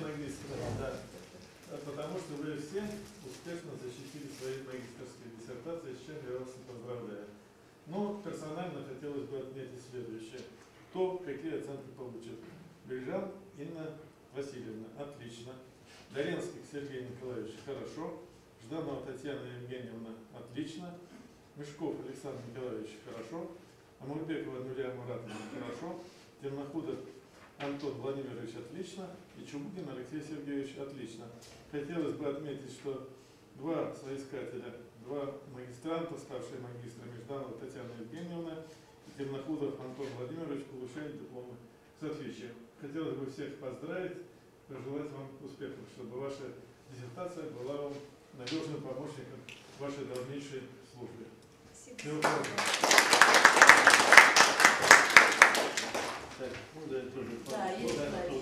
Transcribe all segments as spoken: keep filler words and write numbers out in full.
магистра, да. Потому что вы все успешно защитили свои магистерские диссертации, с чем я вас и поздравляю. Но персонально хотелось бы отметить следующее. Кто какие оценки получил? Брижан Инна Васильевна, отлично. Доренский Сергей Николаевич, хорошо. Жданова Татьяна Евгеньевна, отлично. Мешков Александр Николаевич, хорошо. Амурбекова Нуля Муратовна, хорошо. Темнохудов Антон Владимирович, отлично. И Чубукин Алексей Сергеевич, отлично. Хотелось бы отметить, что два соискателя, два магистранта, ставшие магистрами, Жданова Татьяна Евгеньевна и Темнохудов Антон Владимирович, получают дипломы с отличием. Хотелось бы всех поздравить, пожелать вам успехов, чтобы ваша диссертация была вам надежным помощником в вашей дальнейшей службе. Спасибо. Так, ну да, тоже да, есть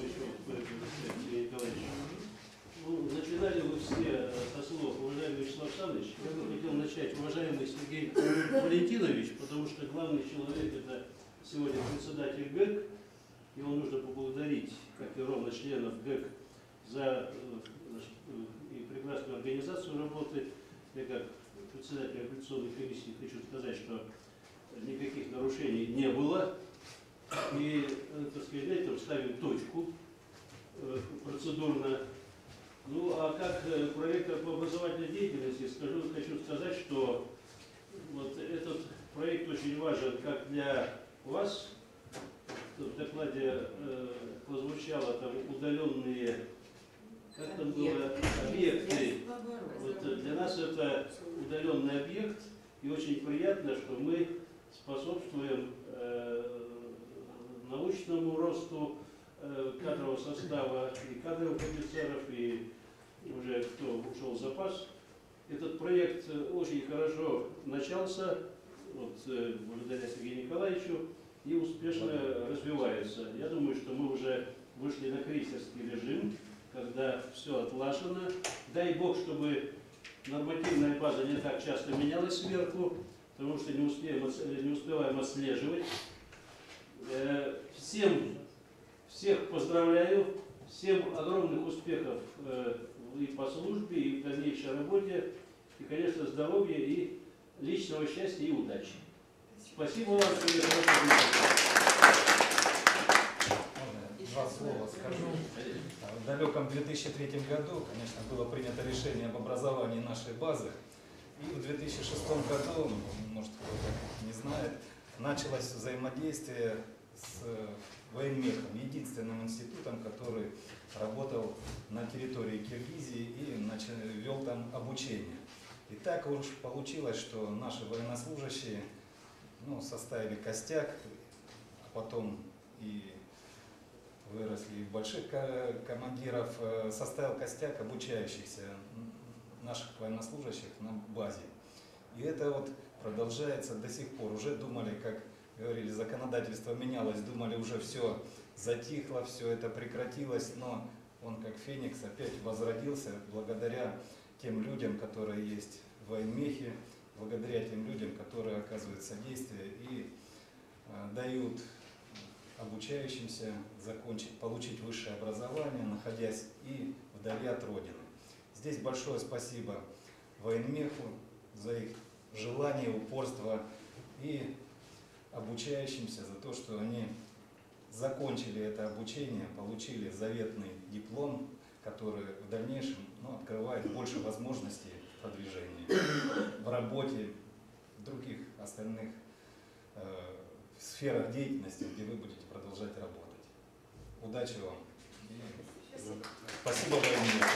Ну, начинали вы все со слов, уважаемый Вячеслав Александрович. Я бы хотел начать, уважаемый Сергей Валентинович, потому что главный человек это сегодня председатель ГЭК, его нужно поблагодарить, как и ровно членов ГЭК, за значит, и прекрасную организацию работы. Я как председатель апелляционной комиссии хочу сказать, что никаких нарушений не было. И, так сказать, на этом ставим точку э, процедурно. Ну, а как э, проректор по образовательной деятельности, скажу, хочу сказать, что вот этот проект очень важен как для вас. В докладе э, прозвучало там удаленные, как там было, объекты. Вот для нас это удаленный объект, и очень приятно, что мы способствуем э, научному росту э, кадрового состава и кадровых офицеров, и уже кто ушел в запас. Этот проект очень хорошо начался, вот, э, благодаря Сергею Николаевичу, и успешно развивается. Я думаю, что мы уже вышли на крейсерский режим, когда все отлажено. Дай Бог, чтобы нормативная база не так часто менялась сверху, потому что не, успеем, не успеваем отслеживать. Всем, всех поздравляю, всем огромных успехов и по службе, и в дальнейшей работе, и, конечно, здоровья, и личного счастья, и удачи. Спасибо вам, что вы Два слова скажу. В далеком две тысячи третьем году, конечно, было принято решение об образовании нашей базы. И в две тысячи шестом году, может кто-то не знает, началось взаимодействие с военмехом, единственным институтом, который работал на территории Киргизии и начал, вел там обучение. И так уж получилось, что наши военнослужащие ну, составили костяк, а потом и выросли в больших командиров, составил костяк обучающихся наших военнослужащих на базе. И это вот продолжается до сих пор. Уже думали, как говорили, законодательство менялось, думали, уже все затихло, все это прекратилось, но он как феникс опять возродился благодаря тем людям, которые есть в военмехе, благодаря тем людям, которые оказывают содействие и э, дают обучающимся закончить, получить высшее образование, находясь и вдали от Родины. Здесь большое спасибо военмеху за их желание, упорство и обучающимся за то, что они закончили это обучение, получили заветный диплом, который в дальнейшем ну, открывает больше возможностей продвижения в работе, в других остальных э, сферах деятельности, где вы будете продолжать работать. Удачи вам. И спасибо военмеху.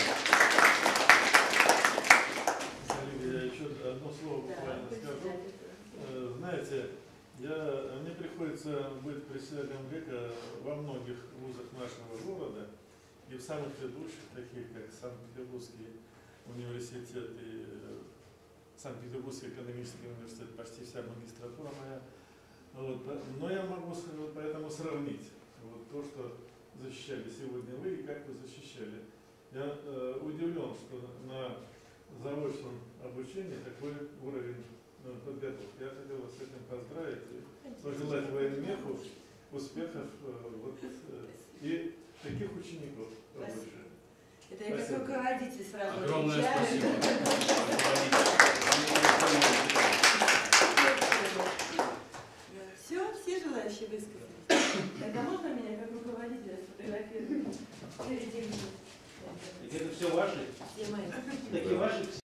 Я еще одно слово буквально скажу. Знаете, я, мне приходится быть председателем ГЭКа во многих вузах нашего города и в самых ведущих, таких как Санкт-Петербургский университет и Санкт-Петербургский экономический университет, почти вся магистратура моя. Вот. Но я могу поэтому сравнить вот то, что защищали сегодня вы и как вы защищали. Я э, удивлен, что на заочном обучении такой уровень подготовки. Я хотел вас с этим поздравить и пожелать военмеху успехов вот, и таких учеников побольше. Это я как Спасибо. руководитель сразу Огромное отвечаю. спасибо. Все, все желающие высказались. Тогда можно меня как руководителя сфотографировать? Перед тем, как- Так это все ваши? Все мои. Такие ваши